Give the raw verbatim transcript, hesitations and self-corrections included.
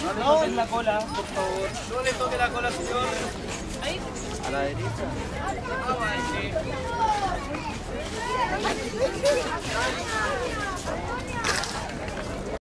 No le toquen la cola, por favor. No le toque la cola, señor. A la derecha. Ah, vale, sí.